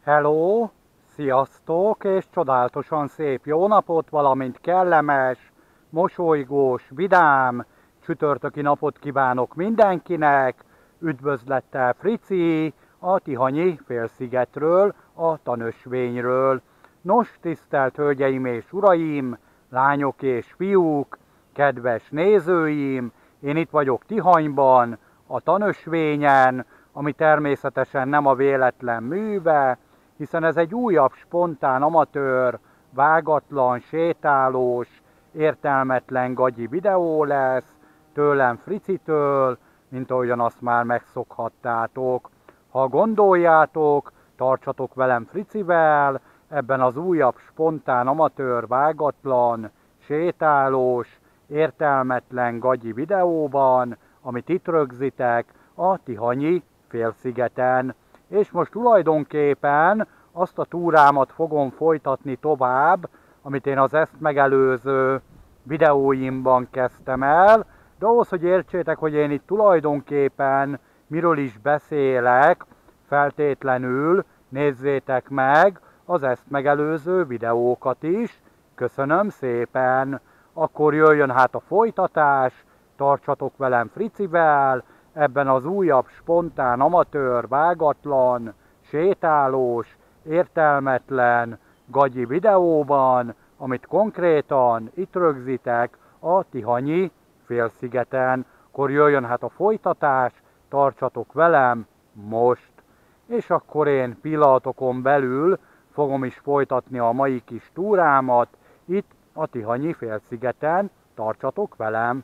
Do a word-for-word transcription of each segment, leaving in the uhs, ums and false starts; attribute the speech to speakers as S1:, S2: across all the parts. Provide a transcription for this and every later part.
S1: Hello! Sziasztok, és csodálatosan szép jó napot, valamint kellemes, mosolygós, vidám, csütörtöki napot kívánok mindenkinek. Üdvözlettel Frici, a Tihanyi félszigetről, a tanösvényről. Nos, tisztelt hölgyeim és uraim, lányok és fiúk, kedves nézőim, én itt vagyok Tihanyban, a tanösvényen, ami természetesen nem a véletlen műve, hiszen ez egy újabb, spontán, amatőr, vágatlan, sétálós, értelmetlen gagyi videó lesz, tőlem Fricitől, mint ahogyan azt már megszokhattátok. Ha gondoljátok, tartsatok velem Fricivel, ebben az újabb, spontán, amatőr, vágatlan, sétálós, értelmetlen gagyi videóban, amit itt rögzítek a Tihanyi félszigeten. És most tulajdonképpen azt a túrámat fogom folytatni tovább, amit én az ezt megelőző videóimban kezdtem el, de ahhoz, hogy értsétek, hogy én itt tulajdonképpen miről is beszélek, feltétlenül nézzétek meg az ezt megelőző videókat is. Köszönöm szépen! Akkor jöjjön hát a folytatás, tartsatok velem Fricivel, ebben az újabb, spontán, amatőr, vágatlan, sétálós, értelmetlen gagyi videóban, amit konkrétan itt rögzítek a Tihanyi félszigeten. Akkor jöjjön hát a folytatás, tartsatok velem most. És akkor én pillanatokon belül fogom is folytatni a mai kis túrámat itt a Tihanyi félszigeten. Tartsatok velem!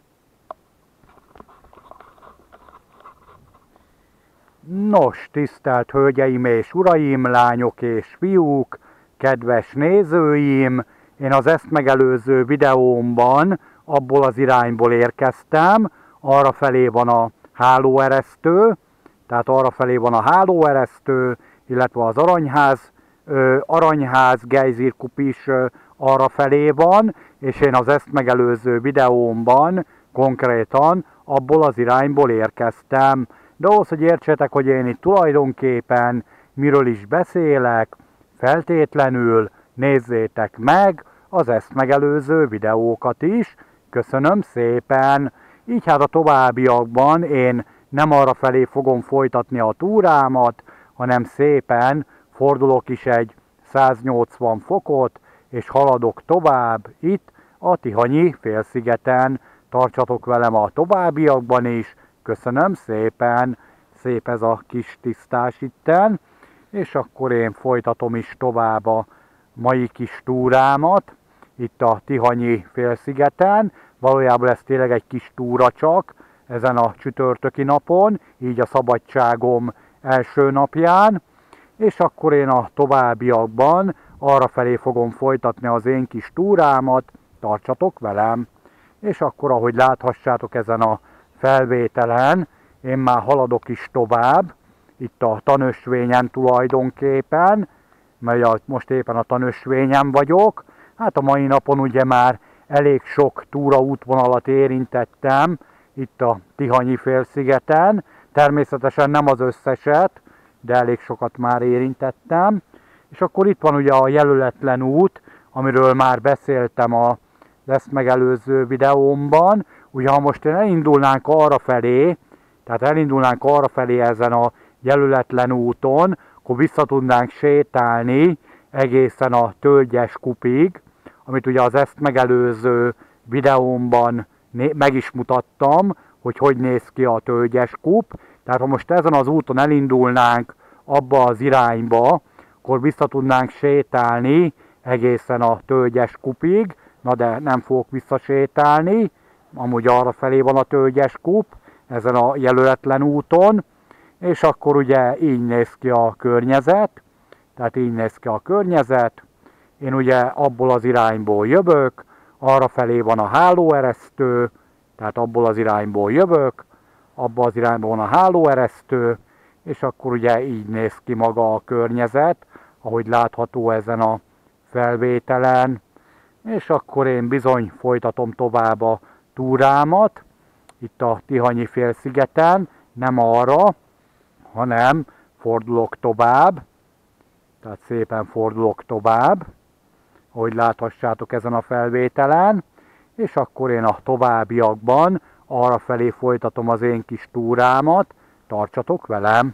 S1: Nos, tisztelt hölgyeim és uraim, lányok és fiúk, kedves nézőim, én az ezt megelőző videómban abból az irányból érkeztem, arra felé van a hálóeresztő, tehát arra felé van a hálóeresztő, illetve az aranyház, ö, aranyház gejzírkup is ö, arra felé van, és én az ezt megelőző videómban konkrétan abból az irányból érkeztem. De ahhoz, hogy értsétek, hogy én itt tulajdonképpen miről is beszélek, feltétlenül nézzétek meg az ezt megelőző videókat is. Köszönöm szépen! Így hát a továbbiakban én nem arra felé fogom folytatni a túrámat, hanem szépen fordulok is egy száznyolcvan fokot, és haladok tovább itt a Tihanyi félszigeten. Tartsatok velem a továbbiakban is. Köszönöm szépen, szép ez a kis tisztás itten, és akkor én folytatom is tovább a mai kis túrámat, itt a Tihanyi félszigeten. Valójában ez tényleg egy kis túra csak, ezen a csütörtöki napon, így a szabadságom első napján, és akkor én a továbbiakban arra felé fogom folytatni az én kis túrámat, tartsatok velem, és akkor ahogy láthassátok ezen a felvételen, én már haladok is tovább, itt a tanösvényen tulajdonképpen, mert most éppen a tanösvényen vagyok. Hát a mai napon ugye már elég sok túraútvonalat érintettem itt a Tihanyi félszigeten, természetesen nem az összeset, de elég sokat már érintettem. És akkor itt van ugye a jelöletlen út, amiről már beszéltem a ezt megelőző videómban. Ugye ha most elindulnánk arra felé, tehát elindulnánk arra felé ezen a jelöletlen úton, akkor vissza tudnánk sétálni egészen a Tölgyes kupig, amit ugye az ezt megelőző videómban meg is mutattam, hogy hogy néz ki a Tölgyes kup. Tehát ha most ezen az úton elindulnánk abba az irányba, akkor vissza tudnánk sétálni egészen a Tölgyes kupig, na de nem fogok visszasétálni, amúgy arra felé van a Tölgyes kup, ezen a jelöletlen úton, és akkor ugye így néz ki a környezet, tehát így néz ki a környezet, én ugye abból az irányból jövök, arra felé van a hálóeresztő, tehát abból az irányból jövök, abból az irányból van a hálóeresztő, és akkor ugye így néz ki maga a környezet, ahogy látható ezen a felvételen, és akkor én bizony folytatom tovább a túrámat, itt a Tihanyi félszigeten, nem arra, hanem fordulok tovább, Tehát szépen fordulok tovább, ahogy láthassátok ezen a felvételen, és akkor én a továbbiakban arrafelé folytatom az én kis túrámat, tartsatok velem,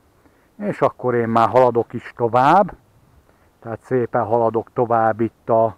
S1: és akkor én már haladok is tovább, tehát szépen haladok tovább itt a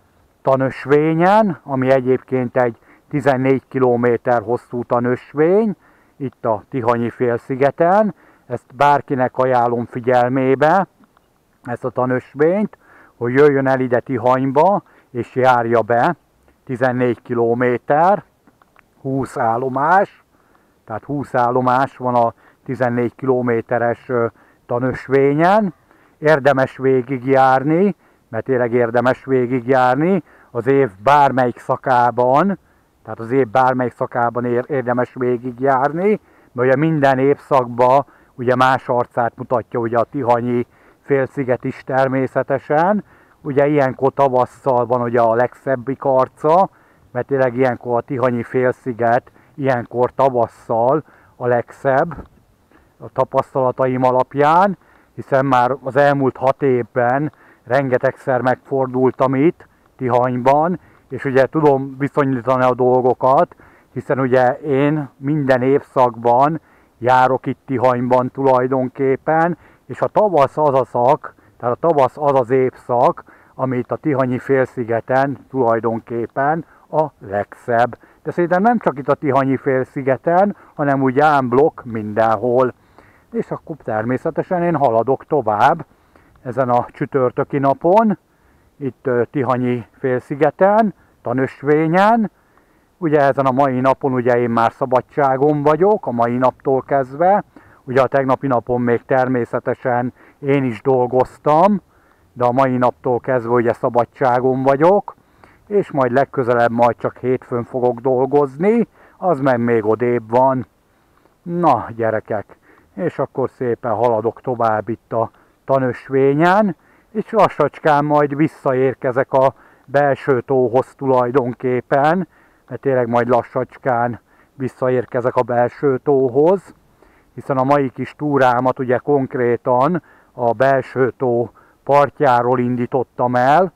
S1: tanösvényen, ami egyébként egy tizennégy kilométer hosszú tanösvény, itt a Tihanyi félszigeten. Ezt bárkinek ajánlom figyelmébe, ezt a tanösvényt, hogy jöjjön el ide Tihanyba, és járja be. tizennégy kilométer, húsz állomás, tehát húsz állomás van a tizennégy kilométeres tanösvényen. Érdemes végigjárni, mert tényleg érdemes végigjárni az év bármelyik szakában, tehát az év bármelyik szakában érdemes végigjárni, mert ugye minden évszakban ugye más arcát mutatja ugye a Tihanyi félsziget is természetesen. Ugye ilyenkor tavasszal van ugye a legszebbik arca, mert tényleg ilyenkor a Tihanyi félsziget, ilyenkor tavasszal a legszebb a tapasztalataim alapján, hiszen már az elmúlt hat évben rengetegszer megfordultam itt Tihanyban, és ugye tudom viszonyítani a dolgokat, hiszen ugye én minden évszakban járok itt Tihanyban tulajdonképpen, és a tavasz az a szak, tehát a tavasz az az évszak, amit a Tihanyi félszigeten tulajdonképpen a legszebb. De szerintem nem csak itt a Tihanyi félszigeten, hanem úgy ámblok mindenhol. És akkor természetesen én haladok tovább ezen a csütörtöki napon, itt Tihanyi félszigeten, tanösvényen. Ugye ezen a mai napon ugye én már szabadságon vagyok, a mai naptól kezdve. Ugye a tegnapi napon még természetesen én is dolgoztam, de a mai naptól kezdve ugye szabadságon vagyok, és majd legközelebb majd csak hétfőn fogok dolgozni, az meg még odébb van. Na gyerekek, és akkor szépen haladok tovább itt a tanösvényen, és lassacskán majd visszaérkezek a belső tóhoz tulajdonképpen, mert tényleg majd lassacskán visszaérkezek a belső tóhoz, hiszen a mai kis túrámat ugye konkrétan a belső tó partjáról indítottam el,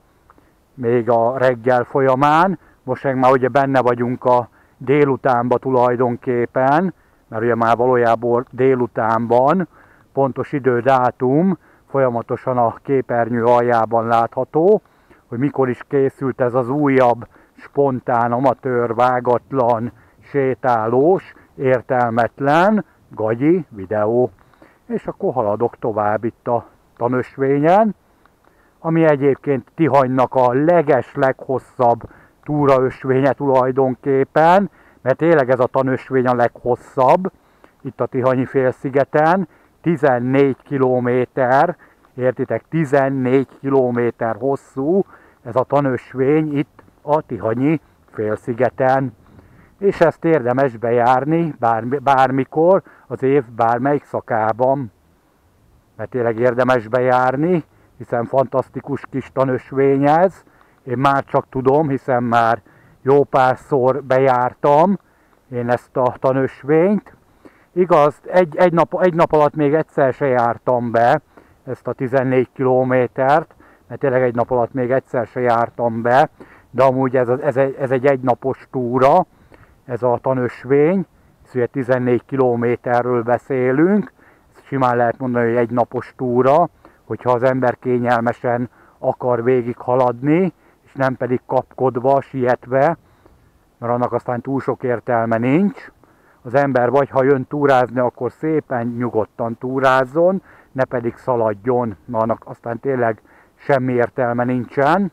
S1: még a reggel folyamán. Most meg már ugye benne vagyunk a délutánba tulajdonképpen, mert ugye már valójában délutánban, pontos idődátum folyamatosan a képernyő aljában látható, hogy mikor is készült ez az újabb, spontán, amatőr, vágatlan, sétálós, értelmetlen, gagyi videó. És akkor haladok tovább itt a tanösvényen, ami egyébként Tihanynak a leges, leghosszabb túraösvénye tulajdonképpen, mert tényleg ez a tanösvény a leghosszabb, itt a Tihanyi félszigeten, tizennégy kilométer, értitek, tizennégy kilométer hosszú ez a tanösvény itt a Tihanyi félszigeten. És ezt érdemes bejárni bármi, bármikor az év bármelyik szakában. Mert tényleg érdemes bejárni, hiszen fantasztikus kis tanösvény ez. Én már csak tudom, hiszen már jó párszor bejártam én ezt a tanösvényt. Igaz, egy, egy, nap, egy nap alatt még egyszer se jártam be ezt a tizennégy kilométert, mert tényleg egy nap alatt még egyszer se jártam be, de amúgy ez, ez, egy, ez egy egynapos túra, ez a tanösvény, szóval tizennégy kilométerről beszélünk, simán lehet mondani, hogy egy napos túra, hogyha az ember kényelmesen akar végig haladni, és nem pedig kapkodva, sietve, mert annak aztán túl sok értelme nincs. Az ember vagy ha jön túrázni, akkor szépen nyugodtan túrázzon, ne pedig szaladjon, mert annak aztán tényleg semmi értelme nincsen.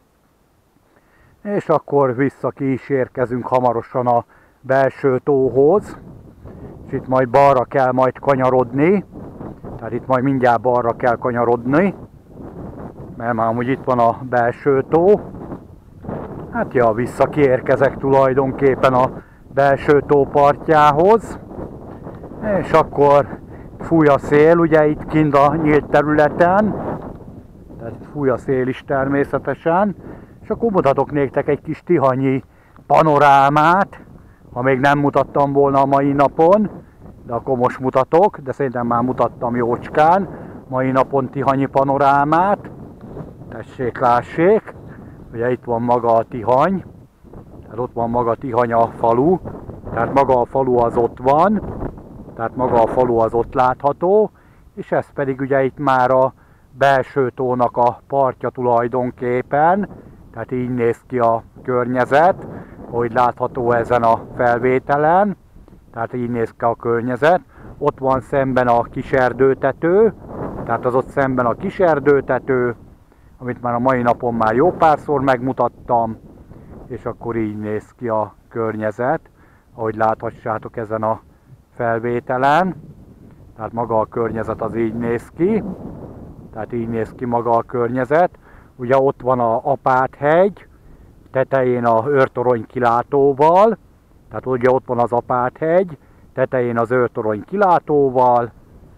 S1: És akkor vissza ki is érkezünk hamarosan a belső tóhoz, és itt majd balra kell majd kanyarodni, tehát itt majd mindjárt balra kell kanyarodni, mert már amúgy itt van a belső tó. Hát ja, vissza kiérkezek tulajdonképpen a belső tó partjához, és akkor fúj a szél, ugye itt kint a nyílt területen, tehát fúj a szél is természetesen, és akkor mutatok néktek egy kis tihanyi panorámát, ha még nem mutattam volna a mai napon, de akkor most mutatok, de szerintem már mutattam jócskán, mai napon Tihanyi panorámát. Tessék, lássék, ugye itt van maga a Tihany, tehát ott van maga Tihany a falu, tehát maga a falu az ott van, tehát maga a falu az ott látható, és ez pedig ugye itt már a belső tónak a partja tulajdonképpen, tehát így néz ki a környezet, ahogy látható ezen a felvételen, tehát így néz ki a környezet. Ott van szemben a kiserdőtető, tehát az ott szemben a kiserdőtető, amit már a mai napon már jó párszor megmutattam, és akkor így néz ki a környezet, ahogy láthassátok ezen a felvételen. Tehát maga a környezet az így néz ki, tehát így néz ki maga a környezet. Ugye ott van a Apáthegy, tetején a őrtorony kilátóval, tehát ugye ott van az Apáthegy, tetején az őrtorony kilátóval,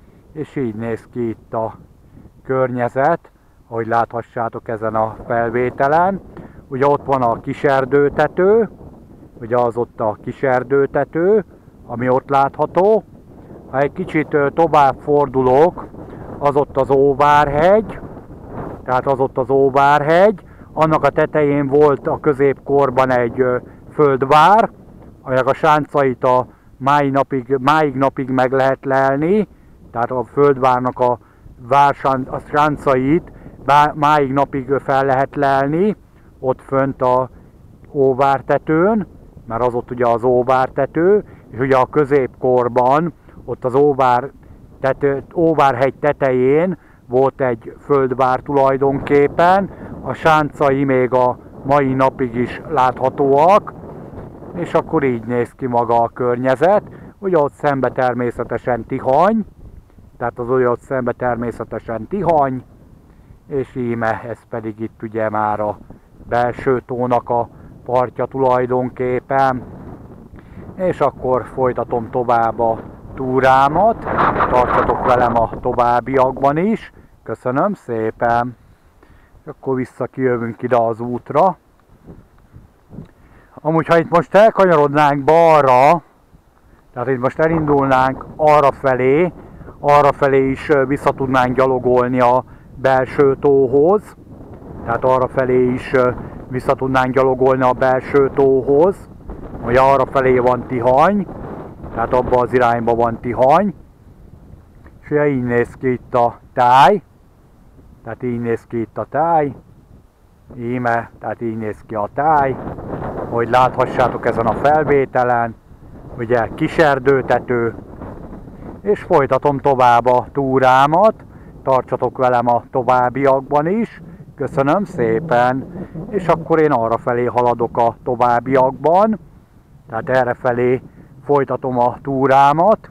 S1: és így néz ki itt a környezet, ahogy láthassátok ezen a felvételen. Ugye ott van a kiserdőtető, ugye az ott a kiserdőtető, ami ott látható. Ha egy kicsit tovább fordulok, az ott az Óvárhegy, tehát az ott az Óvárhegy, annak a tetején volt a középkorban egy földvár, aminek a sáncait a máig napig, máig napig meg lehet lelni, tehát a földvárnak a, vársán, a sáncait máig napig fel lehet lelni, ott fönt a Óvártetőn, mert az ott ugye az Óvártető, és ugye a középkorban ott az Óvár tető, Óvárhegy tetején volt egy földvár tulajdonképpen, a sáncai még a mai napig is láthatóak, és akkor így néz ki maga a környezet. Ugye ott szembe természetesen Tihany, tehát az ugye ott szembe természetesen Tihany, és íme ez pedig itt ugye már a belső tónak a partja tulajdonképpen. És akkor folytatom tovább a túrámat, tartsatok velem a továbbiakban is, köszönöm szépen. És akkor visszakijövünk ide az útra. Amúgy, ha itt most elkanyarodnánk balra, tehát itt most elindulnánk arra felé, arra felé is vissza tudnánk gyalogolni a belső tóhoz, tehát arra felé is vissza tudnánk gyalogolni a belső tóhoz, hogy arra felé van Tihany, tehát abban az irányban van Tihany, és ugye így néz ki itt a táj, tehát így néz ki itt a táj, íme, tehát így néz ki a táj, hogy láthassátok ezen a felvételen, ugye kiserdőtető, és folytatom tovább a túrámat, tartsatok velem a továbbiakban is, köszönöm szépen, és akkor én arra felé haladok a továbbiakban, tehát errefelé folytatom a túrámat,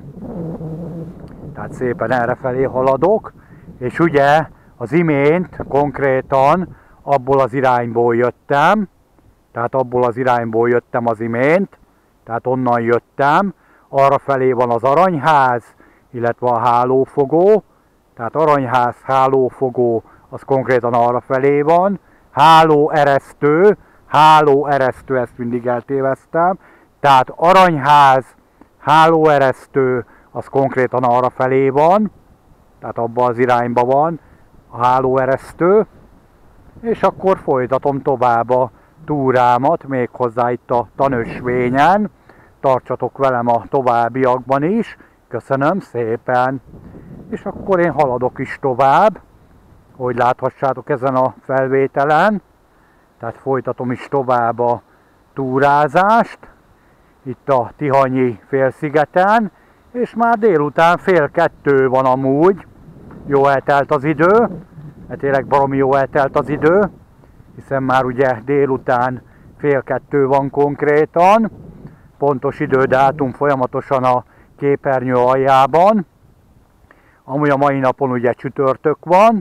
S1: tehát szépen errefelé haladok, és ugye az imént konkrétan abból az irányból jöttem, tehát abból az irányból jöttem az imént, tehát onnan jöttem, arra felé van az Aranyház, illetve a Hálófogó, tehát Aranyház, Hálófogó, az konkrétan arra felé van, Hálóeresztő, Hálóeresztő, ezt mindig eltéveztem, tehát Aranyház, Hálóeresztő, az konkrétan arra felé van, tehát abban az irányban van a Hálóeresztő, és akkor folytatom tovább a túrámat, méghozzá itt a Tanösvényen, tartsatok velem a továbbiakban is, köszönöm szépen, és akkor én haladok is tovább, hogy láthassátok ezen a felvételen, tehát folytatom is tovább a túrázást, itt a Tihanyi félszigeten, és már délután fél kettő van amúgy, jó eltelt az idő, hát tényleg baromi jó eltelt az idő, hiszen már ugye délután fél kettő van konkrétan, pontos idődátum folyamatosan a képernyő aljában, amúgy a mai napon ugye csütörtök van,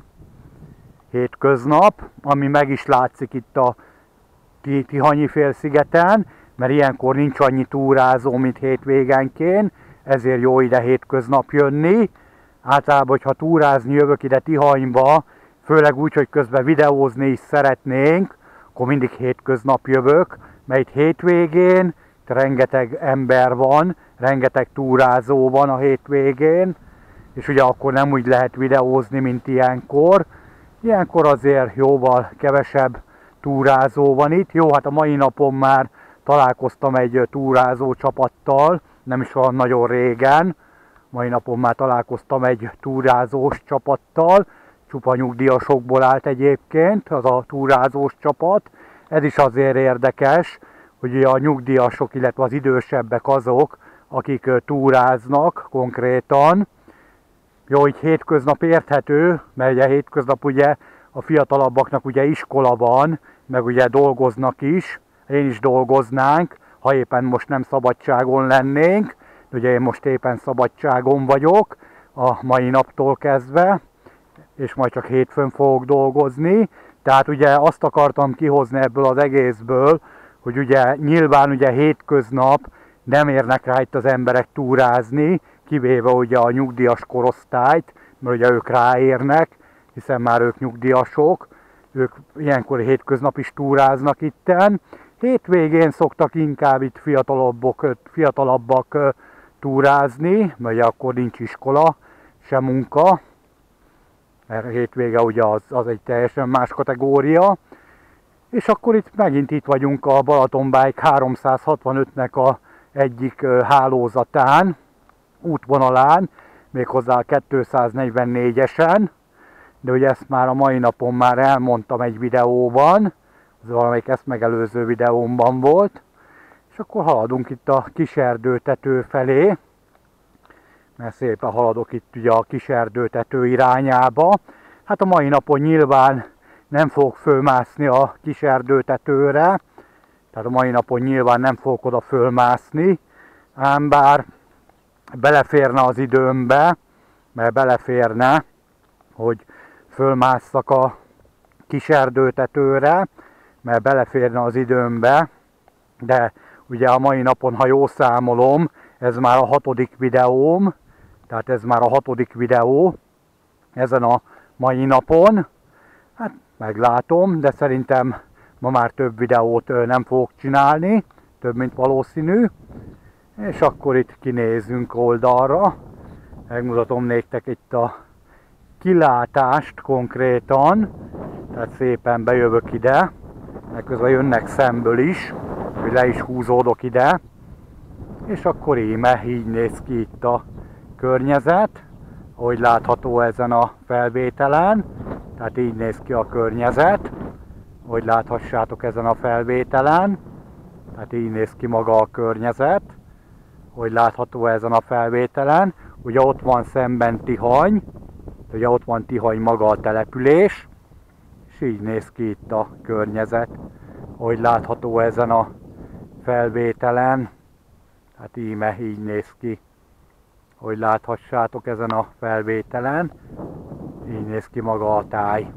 S1: hétköznap, ami meg is látszik itt a Tihanyi félszigeten, mert ilyenkor nincs annyi túrázó, mint hétvégenként, ezért jó ide hétköznap jönni. Általában, hogyha túrázni jövök ide Tihanyba, főleg úgy, hogy közben videózni is szeretnénk, akkor mindig hétköznap jövök, mert itt hétvégén rengeteg ember van, rengeteg túrázó van a hétvégén, és ugye akkor nem úgy lehet videózni, mint ilyenkor. Ilyenkor azért jóval kevesebb túrázó van itt. Jó, hát a mai napon már találkoztam egy túrázó csapattal, nem is olyan nagyon régen. Mai napon már találkoztam egy túrázós csapattal, csupa nyugdíjasokból állt egyébként az a túrázós csapat. Ez is azért érdekes, hogy a nyugdíjasok, illetve az idősebbek azok, akik túráznak konkrétan. Jó, így hétköznap érthető, mert ugye hétköznap ugye a fiatalabbaknak ugye iskola van, meg ugye dolgoznak is, én is dolgoznánk, ha éppen most nem szabadságon lennénk, ugye én most éppen szabadságon vagyok a mai naptól kezdve, és majd csak hétfőn fogok dolgozni. Tehát ugye azt akartam kihozni ebből az egészből, hogy ugye nyilván ugye hétköznap nem érnek rá itt az emberek túrázni, kivéve ugye a nyugdíjas korosztályt, mert ugye ők ráérnek, hiszen már ők nyugdíjasok, ők ilyenkor hétköznap is túráznak itten. Hétvégén szoktak inkább itt fiatalabbak, fiatalabbak túrázni, mert ugye akkor nincs iskola, se munka, mert hétvége ugye az, az egy teljesen más kategória. És akkor itt megint itt vagyunk a Balatonbike háromszázhatvanötnek a egyik hálózatán, útvonalán, méghozzá a kétszáznegyvennégyesen, de ugye ezt már a mai napon már elmondtam egy videóban, ez valamelyik ezt megelőző videómban volt, és akkor haladunk itt a kiserdőtető felé, mert szépen haladok itt ugye a kiserdőtető irányába. Hát a mai napon nyilván nem fogok fölmászni a kiserdőtetőre, tehát a mai napon nyilván nem fogok oda fölmászni, ám bár beleférne az időmbe, mert beleférne, hogy fölmásszak a kiserdőtetőre, mert beleférne az időmbe, de ugye a mai napon, ha jól számolom, ez már a hatodik videóm, tehát ez már a hatodik videó ezen a mai napon. Hát meglátom, de szerintem ma már több videót nem fogok csinálni, több mint valószínű. És akkor itt kinézünk oldalra, megmutatom nektek itt a kilátást konkrétan, tehát szépen bejövök ide, meg közben jönnek szemből is, hogy le is húzódok ide, és akkor íme így néz ki itt a környezet, ahogy látható ezen a felvételen, tehát így néz ki a környezet, hogy láthassátok ezen a felvételen, tehát így néz ki maga a környezet, hogy látható ezen a felvételen. Ugye ott van szemben Tihany, ugye ott van Tihany maga a település, és így néz ki itt a környezet, hogy látható ezen a felvételen, tehát íme így néz ki, hogy láthassátok ezen a felvételen, így néz ki maga a táj.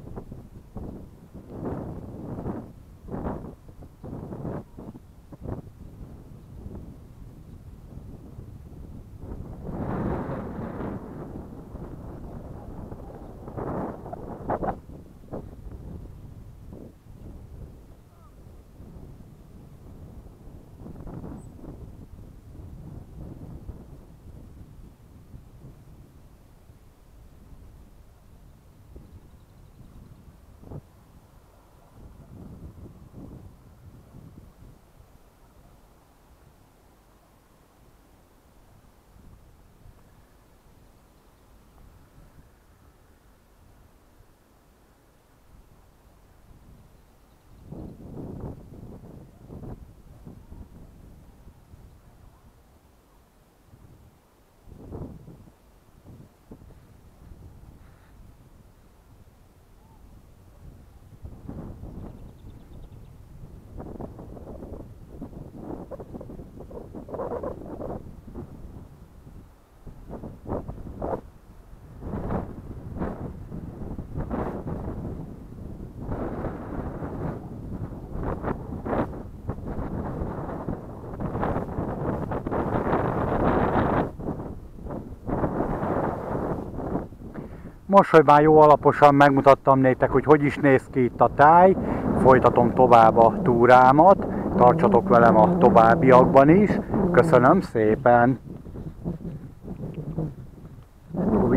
S1: Most, hogy már jó alaposan megmutattam nektek, hogy hogy is néz ki itt a táj, folytatom tovább a túrámat, tartsatok velem a továbbiakban is. Köszönöm szépen!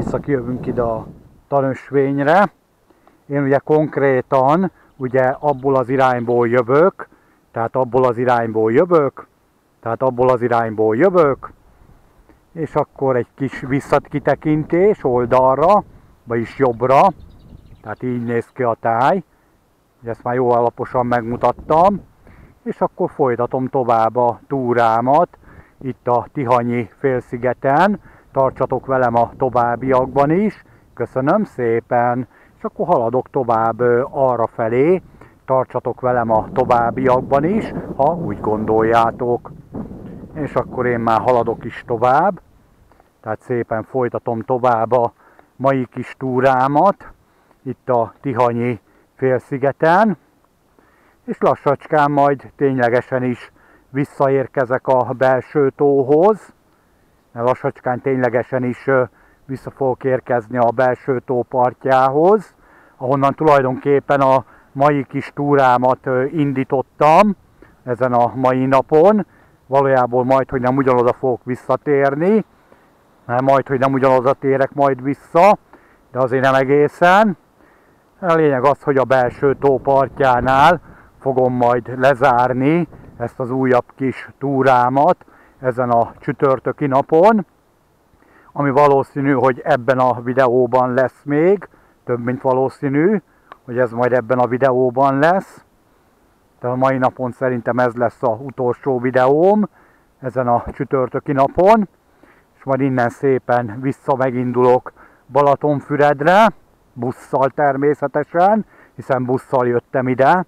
S1: visszakijövünk ide a tanösvényre. Én ugye konkrétan ugye abból az irányból jövök, tehát abból az irányból jövök, tehát abból az irányból jövök, és akkor egy kis visszakitekintés oldalra, vagyis jobbra, tehát így néz ki a táj, ezt már jó alaposan megmutattam, és akkor folytatom tovább a túrámat itt a Tihanyi félszigeten, tartsatok velem a továbbiakban is, köszönöm szépen, és akkor haladok tovább arra felé, tartsatok velem a továbbiakban is, ha úgy gondoljátok. És akkor én már haladok is tovább, tehát szépen folytatom tovább a mai kis túrámat, itt a Tihanyi félszigeten, és lassacskán majd ténylegesen is visszaérkezek a belső tóhoz, lassacskán ténylegesen is vissza fogok érkezni a belső tó partjához, ahonnan tulajdonképpen a mai kis túrámat indítottam ezen a mai napon. Valójában majd, hogy nem ugyanoda fogok visszatérni, mert majd, hogy nem ugyanoda térek majd vissza, de azért nem egészen. A lényeg az, hogy a belső tó partjánál fogom majd lezárni ezt az újabb kis túrámat ezen a csütörtöki napon, ami valószínű, hogy ebben a videóban lesz még, több mint valószínű, hogy ez majd ebben a videóban lesz. Tehát a mai napon szerintem ez lesz az utolsó videóm ezen a csütörtöki napon, és majd innen szépen vissza megindulok Balatonfüredre, busszal természetesen, hiszen busszal jöttem ide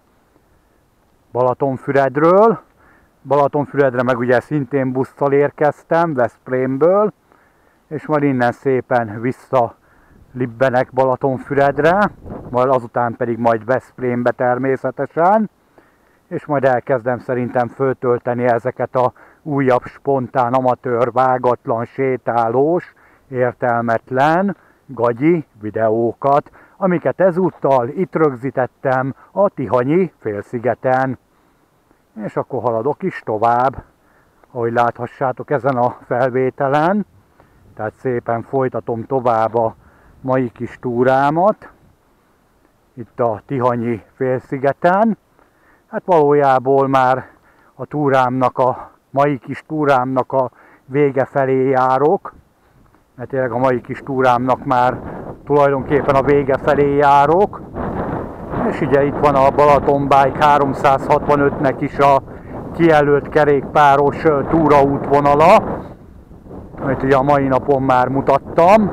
S1: Balatonfüredről. Balatonfüredre meg ugye szintén busszal érkeztem, Veszprémből, és majd innen szépen vissza libbenek Balatonfüredre, majd azután pedig majd Veszprémbe természetesen, és majd elkezdem szerintem föltölteni ezeket a újabb spontán, amatőr, vágatlan, sétálós, értelmetlen, gagyi videókat, amiket ezúttal itt rögzítettem a Tihanyi félszigeten. És akkor haladok is tovább, ahogy láthassátok ezen a felvételen. Tehát szépen folytatom tovább a mai kis túrámat, itt a Tihanyi félszigeten. Hát valójában már a túrámnak, a mai kis túrámnak a vége felé járok, mert tényleg a mai kis túrámnak már tulajdonképpen a vége felé járok. És ugye itt van a Balaton Bike háromszázhatvanötnek is a kijelölt kerékpáros túraútvonala, amit ugye a mai napon már mutattam.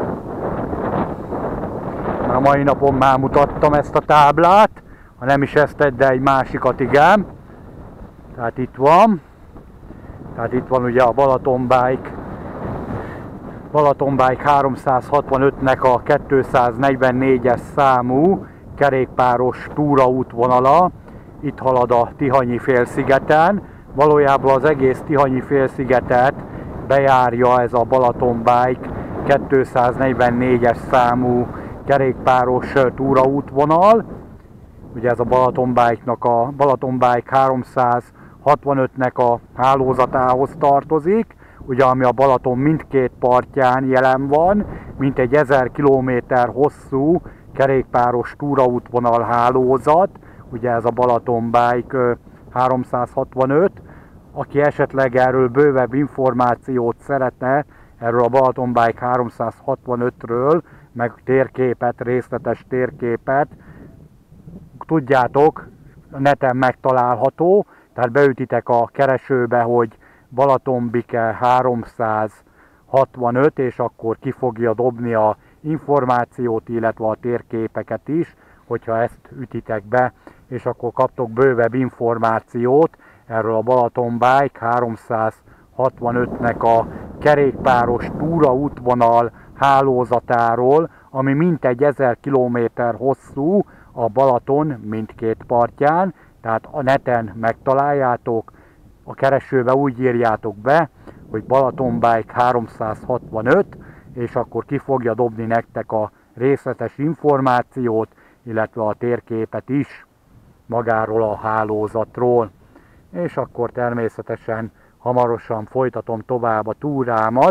S1: A mai napon már mutattam ezt a táblát, ha nem is ezt, de egy másikat igen. Tehát itt van. Tehát itt van ugye a Balaton Bike, Balaton Bike háromszázhatvanötnek a kétszáznegyvennégyes számú kerékpáros túraútvonala. Itt halad a Tihanyi félszigeten. Valójában az egész Tihanyi félszigetet bejárja ez a Balaton Bike kétszáznegyvennégyes számú kerékpáros túraútvonal. Ugye ez a Balaton Bike-nak a Balaton Bike háromszázhatvanötnek a hálózatához tartozik, ugye ami a Balaton mindkét partján jelen van, mintegy ezer kilométer hosszú kerékpáros túraútvonal hálózat, ugye ez a Balaton Bike háromszázhatvanöt. Aki esetleg erről bővebb információt szeretne, erről a Balaton Bike háromszázhatvanötről, meg térképet, részletes térképet, tudjátok, neten megtalálható, tehát beütitek a keresőbe, hogy Balaton Bike háromszázhatvanöt, és akkor ki fogja dobni a információt, illetve a térképeket is, hogyha ezt ütitek be, és akkor kaptok bővebb információt erről a Balaton Bike háromszázhatvanötnek a kerékpáros túraútvonal hálózatáról, ami mintegy ezer kilométer hosszú a Balaton mindkét partján, tehát a neten megtaláljátok, a keresőbe úgy írjátok be, hogy Balaton Bike háromszázhatvanöt, és akkor ki fogja dobni nektek a részletes információt, illetve a térképet is magáról a hálózatról. És akkor természetesen hamarosan folytatom tovább a túrámat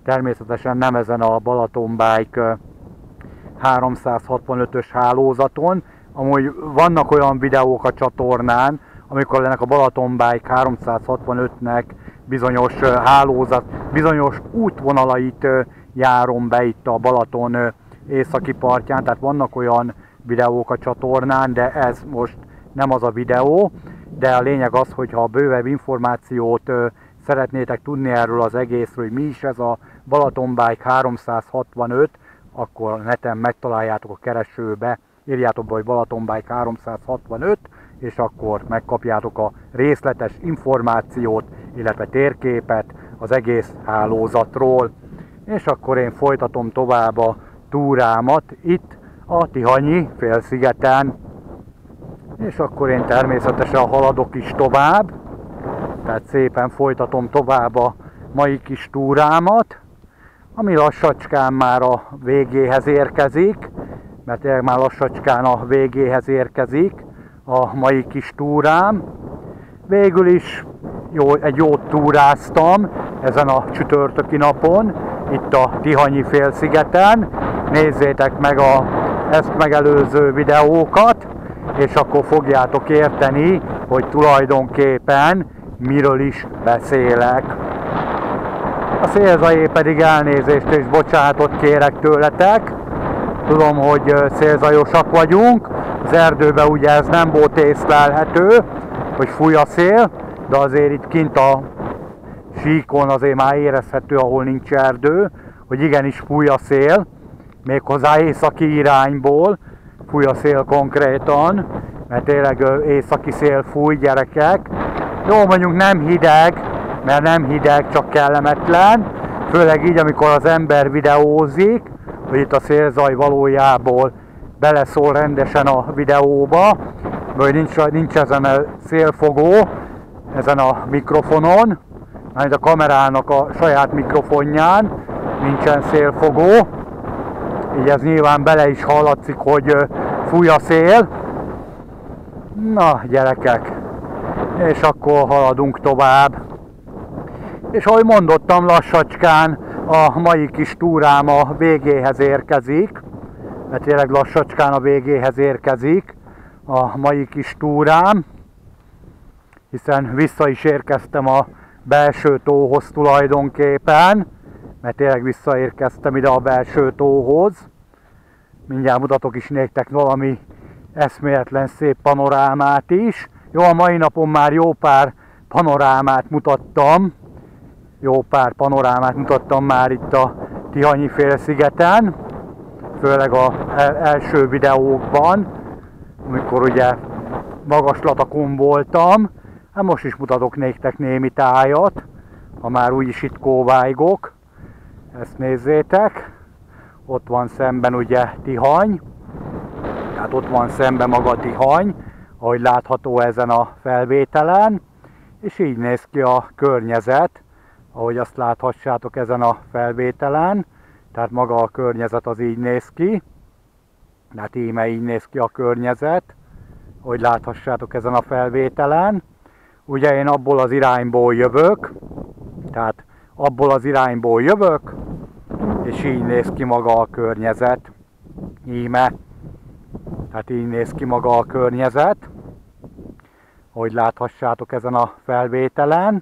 S1: természetesen nem ezen a Balatonbike háromszázhatvanötös hálózaton. Amúgy vannak olyan videók a csatornán, amikor ennek a Balatonbike háromszázhatvanötnek bizonyos hálózat, bizonyos útvonalait járom be itt a Balaton északi partján, tehát vannak olyan videók a csatornán, de ez most nem az a videó, de a lényeg az, hogy ha bővebb információt szeretnétek tudni erről az egészről, hogy mi is ez a Balatonbike háromszázhatvanöt, akkor a neten megtaláljátok a keresőbe, írjátok be, hogy Balatonbike háromszázhatvanöt, és akkor megkapjátok a részletes információt, illetve térképet az egész hálózatról. És akkor én folytatom tovább a túrámat itt a Tihanyi félszigeten. És akkor én természetesen haladok is tovább, tehát szépen folytatom tovább a mai kis túrámat, ami lassacskán már a végéhez érkezik, mert tényleg már lassacskán a végéhez érkezik a mai kis túrám. Végül is jó, egy jót túráztam ezen a csütörtöki napon, itt a Tihanyi félszigeten. Nézzétek meg a ezt megelőző videókat, és akkor fogjátok érteni, hogy tulajdonképpen miről is beszélek. A szélzajé pedig elnézést és bocsánatot kérek tőletek. Tudom, hogy szélzajosak vagyunk, az erdőben ugye ez nem volt észlelhető, hogy fúj a szél, de azért itt kint a síkon azért már érezhető, ahol nincs erdő, hogy igenis fúj a szél, méghozzá északi irányból fúj a szél konkrétan, mert tényleg északi szél fúj, gyerekek. Jó, mondjuk nem hideg, mert nem hideg, csak kellemetlen, főleg így, amikor az ember videózik, hogy itt a szélzaj valójából beleszól rendesen a videóba, vagy nincs, nincs ezen a szélfogó, ezen a mikrofonon, mert a kamerának a saját mikrofonján nincsen szélfogó, így ez nyilván bele is hallatszik, hogy fúj a szél. Na gyerekek, és akkor haladunk tovább. És ahogy mondottam, lassacskán a mai kis túrám a végéhez érkezik, mert tényleg lassacskán a végéhez érkezik a mai kis túrám, hiszen vissza is érkeztem a belső tóhoz tulajdonképpen, mert tényleg visszaérkeztem ide a belső tóhoz. Mindjárt mutatok is nektek valami eszméletlen szép panorámát is. Jó, a mai napon már jó pár panorámát mutattam, jó pár panorámát mutattam már itt a Tihanyi félszigeten, főleg az első videókban, amikor ugye magaslatakon voltam. Hát most is mutatok nektek némi tájat, ha már úgyis itt kóvájgok. Ezt nézzétek, ott van szemben ugye Tihany, tehát ott van szemben maga Tihany, ahogy látható ezen a felvételen, és így néz ki a környezet, ahogy azt láthassátok ezen a felvételen, tehát maga a környezet az így néz ki, tehát íme így néz ki a környezet, ahogy láthassátok ezen a felvételen. Ugye én abból az irányból jövök, tehát abból az irányból jövök, és így néz ki maga a környezet, íme, tehát így néz ki maga a környezet, ahogy láthassátok ezen a felvételen.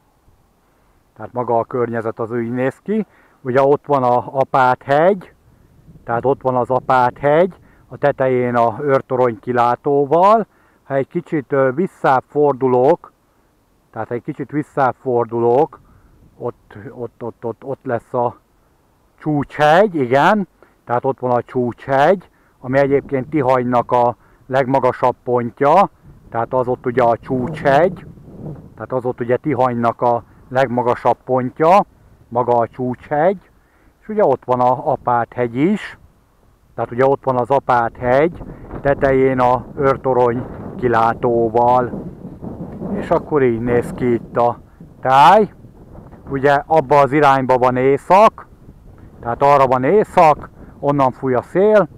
S1: Tehát maga a környezet az úgy néz ki. Ugye ott van a Apát-hegy, tehát ott van az Apát-hegy, a tetején a őrtorony kilátóval. Ha egy kicsit visszább fordulok, tehát egy kicsit visszább fordulok, ott, ott, ott, ott, ott lesz a Csúcshegy, igen, tehát ott van a Csúcshegy, ami egyébként Tihanynak a legmagasabb pontja, tehát az ott ugye a Csúcshegy, tehát az ott ugye Tihanynak a legmagasabb pontja, maga a Csúcshegy, és ugye ott van a Apát-hegy is, tehát ugye ott van az Apát-hegy, tetején a őrtorony kilátóval, és akkor így néz ki itt a táj, ugye abba az irányba van észak, tehát arra van észak, onnan fúj a szél,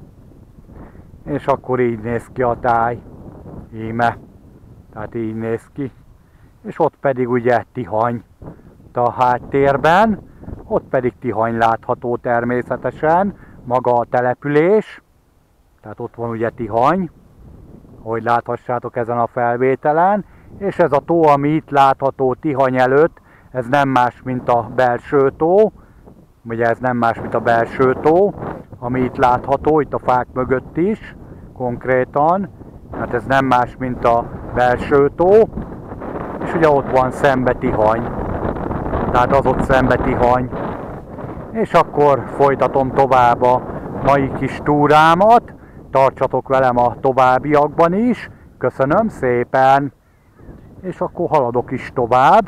S1: és akkor így néz ki a táj, íme, tehát így néz ki, és ott pedig ugye Tihany a háttérben, ott pedig Tihany látható természetesen, maga a település, tehát ott van ugye Tihany, ahogy láthassátok ezen a felvételen, és ez a tó, ami itt látható Tihany előtt, ez nem más, mint a belső tó, ugye ez nem más, mint a belső tó, ami itt látható, itt a fák mögött is, konkrétan, hát ez nem más, mint a belső tó, és ugye ott van szembe Tihany, tehát az ott szembe Tihany. És akkor folytatom tovább a mai kis túrámat, tartsatok velem a továbbiakban is, köszönöm szépen, és akkor haladok is tovább,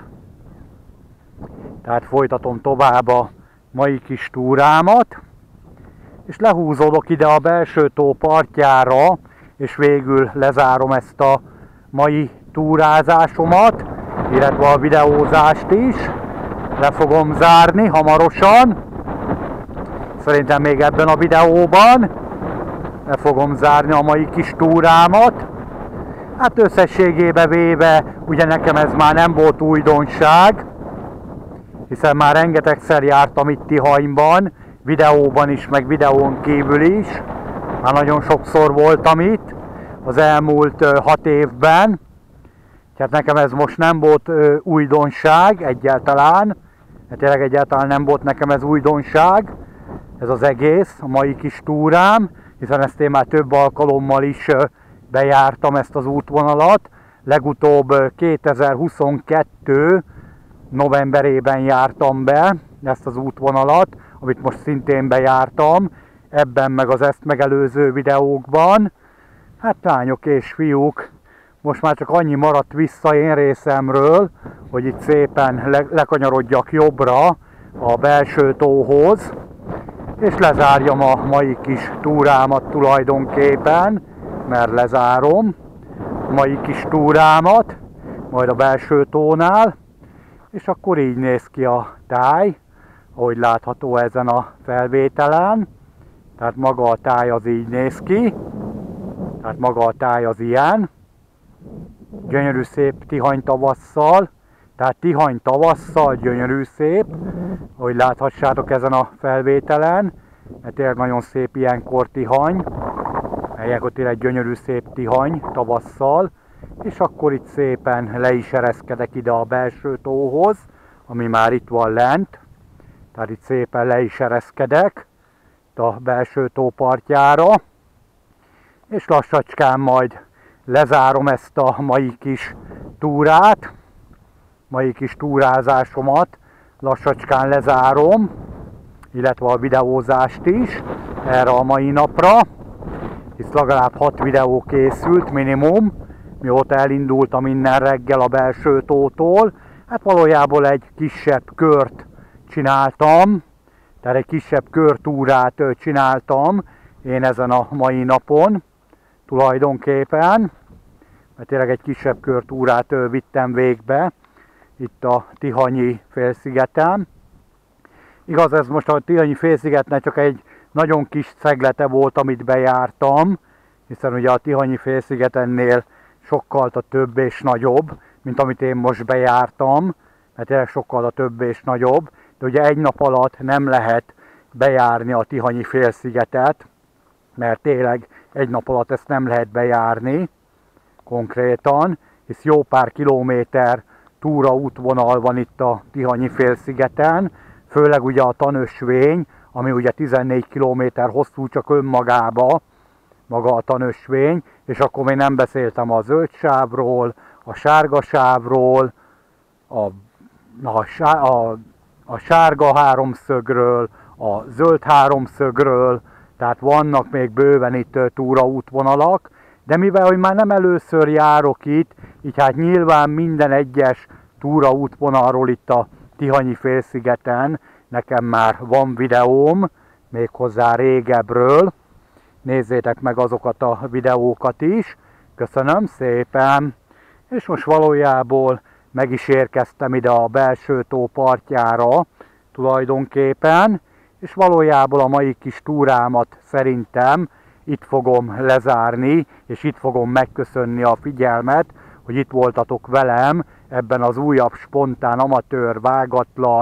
S1: tehát folytatom tovább a mai kis túrámat, és lehúzódok ide a belső tó partjára, és végül lezárom ezt a mai túrázásomat, illetve a videózást is. Le fogom zárni hamarosan, szerintem még ebben a videóban. Le fogom zárni a mai kis túrámat. Hát összességében véve, ugye nekem ez már nem volt újdonság, hiszen már rengetegszer jártam itt Tihanyban, videóban is, meg videón kívül is. Már nagyon sokszor voltam itt az elmúlt hat évben. Tehát nekem ez most nem volt újdonság egyáltalán. Hát tényleg egyáltalán nem volt nekem ez újdonság. Ez az egész, a mai kis túrám, hiszen ezt én már több alkalommal is bejártam ezt az útvonalat. Legutóbb kétezer-huszonkettő novemberében jártam be ezt az útvonalat, amit most szintén bejártam, ebben meg az ezt megelőző videókban. Hát lányok és fiúk, most már csak annyi maradt vissza én részemről, hogy itt szépen le lekanyarodjak jobbra a belső tóhoz, és lezárjam a mai kis túrámat tulajdonképpen, mert lezárom a mai kis túrámat, majd a belső tónál, és akkor így néz ki a táj, ahogy látható ezen a felvételen. Tehát maga a táj az így néz ki, tehát maga a táj az ilyen. Gyönyörű szép Tihany tavasszal, tehát Tihany tavasszal gyönyörű szép, ahogy láthassátok ezen a felvételen, mert tényleg nagyon szép ilyenkor Tihany, ilyenkor tényleg gyönyörű szép Tihany tavasszal, és akkor itt szépen le is ereszkedek ide a belső tóhoz, ami már itt van lent, tehát itt szépen le is ereszkedek a belső tó partjára, és lassacskán majd lezárom ezt a mai kis túrát, mai kis túrázásomat, lassacskán lezárom, illetve a videózást is erre a mai napra, hisz legalább hat videó készült minimum, mióta elindultam innen reggel a belső tótól. Hát valójában egy kisebb kört csináltam, tehát egy kisebb körtúrát csináltam én ezen a mai napon tulajdonképpen, mert tényleg egy kisebb körtúrát vittem végbe itt a Tihanyi félszigeten. Igaz, ez most a Tihanyi félszigetnek csak egy nagyon kis szeglete volt, amit bejártam, hiszen ugye a Tihanyi félszigetennél sokkal a több és nagyobb, mint amit én most bejártam, mert tényleg sokkal a több és nagyobb, de ugye egy nap alatt nem lehet bejárni a Tihanyi félszigetet, mert tényleg egy nap alatt ezt nem lehet bejárni konkrétan, hisz jó pár kilométer túraútvonal van itt a Tihanyi félszigeten, főleg ugye a tanösvény, ami ugye tizennégy kilométer hosszú csak önmagába, maga a tanösvény, és akkor még nem beszéltem a zöld sávról, a sárga sávról, a, a, a, a sárga háromszögről, a zöld háromszögről, tehát vannak még bőven itt túraútvonalak, de mivel hogy már nem először járok itt, így hát nyilván minden egyes túraútvonalról itt a Tihanyi félszigeten nekem már van videóm, méghozzá régebről. Nézzétek meg azokat a videókat is. Köszönöm szépen! És most valójában meg is érkeztem ide a belső tó partjára tulajdonképpen, és valójában a mai kis túrámat szerintem itt fogom lezárni, és itt fogom megköszönni a figyelmet, hogy itt voltatok velem ebben az újabb spontán, amatőr, vágatlan,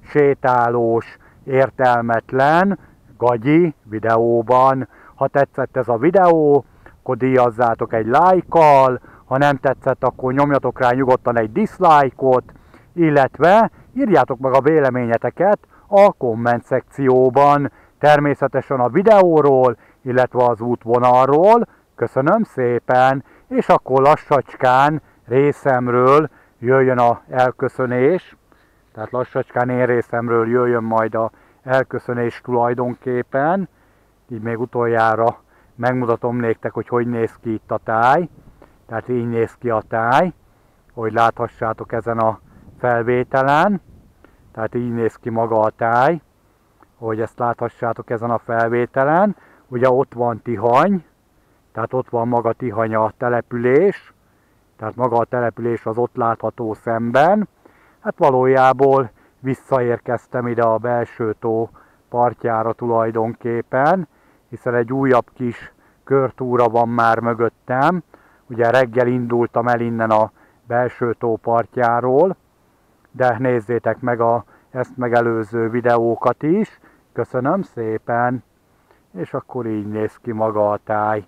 S1: sétálós, értelmetlen, gagyi videóban. Ha tetszett ez a videó, akkor díjazzátok egy lájkkal, ha nem tetszett, akkor nyomjatok rá nyugodtan egy dislike-ot, illetve írjátok meg a véleményeteket a komment szekcióban, természetesen a videóról, illetve az útvonalról. Köszönöm szépen, és akkor lassacskán részemről jöjjön a elköszönés, tehát lassacskán én részemről jöjjön majd a elköszönés tulajdonképpen, így még utoljára megmutatom néktek, hogy hogy néz ki itt a táj, tehát így néz ki a táj, hogy láthassátok ezen a felvételen, tehát így néz ki maga a táj, hogy ezt láthassátok ezen a felvételen. Ugye ott van Tihany, tehát ott van maga Tihany a település, tehát maga a település az ott látható szemben. Hát valójában visszaérkeztem ide a belső tó partjára tulajdonképpen, hiszen egy újabb kis körtúra van már mögöttem. Ugye reggel indultam el innen a belső tó partjáról, de nézzétek meg a ezt megelőző videókat is. Köszönöm szépen, és akkor így néz ki maga a táj.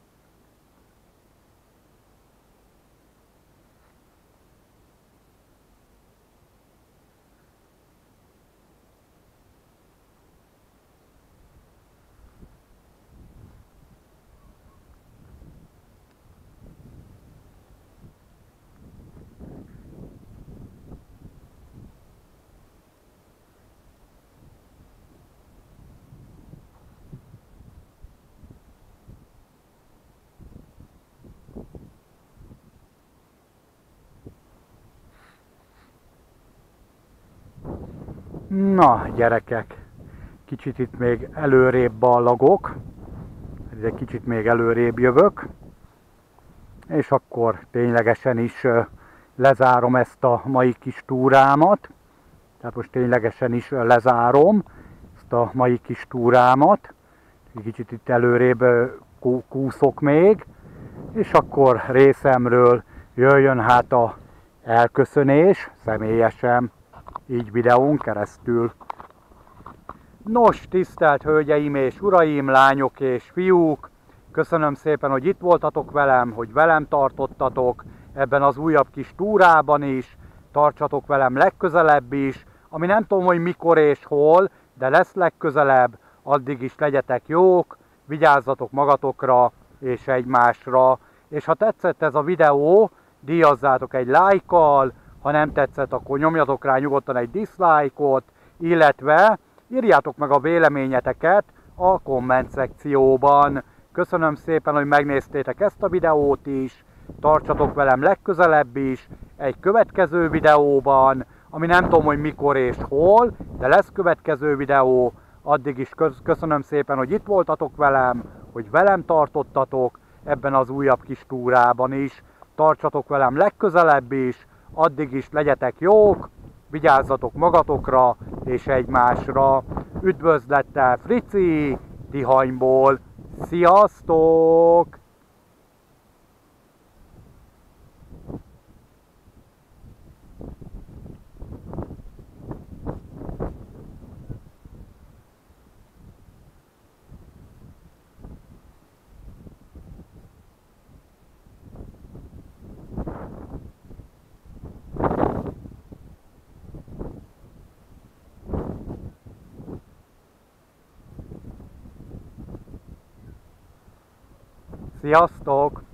S1: Na, gyerekek, kicsit itt még előrébb ballagok, egy kicsit még előrébb jövök, és akkor ténylegesen is lezárom ezt a mai kis túrámat, tehát most ténylegesen is lezárom ezt a mai kis túrámat, kicsit itt előrébb kúszok még, és akkor részemről jöjjön hát a elköszönés személyesen, így videón keresztül. Nos, tisztelt hölgyeim és uraim, lányok és fiúk, köszönöm szépen, hogy itt voltatok velem, hogy velem tartottatok ebben az újabb kis túrában is, tartsatok velem legközelebb is, ami nem tudom, hogy mikor és hol, de lesz legközelebb, addig is legyetek jók, vigyázzatok magatokra és egymásra, és ha tetszett ez a videó, díjazzátok egy lájkkal, ha nem tetszett, akkor nyomjatok rá nyugodtan egy dislike-ot, illetve írjátok meg a véleményeteket a komment szekcióban. Köszönöm szépen, hogy megnéztétek ezt a videót is, tartsatok velem legközelebb is, egy következő videóban, ami nem tudom, hogy mikor és hol, de lesz következő videó, addig is köszönöm szépen, hogy itt voltatok velem, hogy velem tartottatok ebben az újabb kis túrában is, tartsatok velem legközelebb is, addig is legyetek jók, vigyázzatok magatokra és egymásra. Üdvözlettel Frici Tihanyból. Sziasztok! Sziasztok!